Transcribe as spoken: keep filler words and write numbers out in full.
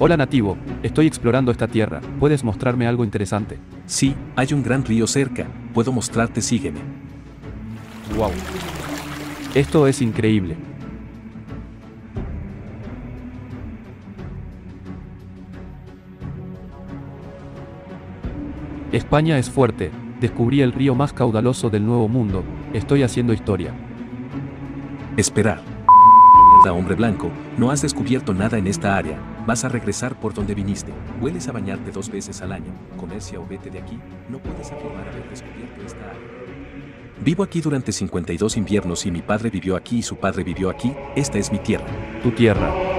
Hola nativo, estoy explorando esta tierra, ¿puedes mostrarme algo interesante? Sí, hay un gran río cerca, puedo mostrarte, sígueme. Wow. Esto es increíble. España es fuerte, descubrí el río más caudaloso del Nuevo Mundo, estoy haciendo historia. Esperar. Mierda, hombre blanco, no has descubierto nada en esta área, vas a regresar por donde viniste, hueles a bañarte dos veces al año, comercia o vete de aquí, no puedes afirmar haber descubierto esta área. Vivo aquí durante cincuenta y dos inviernos y mi padre vivió aquí y su padre vivió aquí, esta es mi tierra. Tu tierra.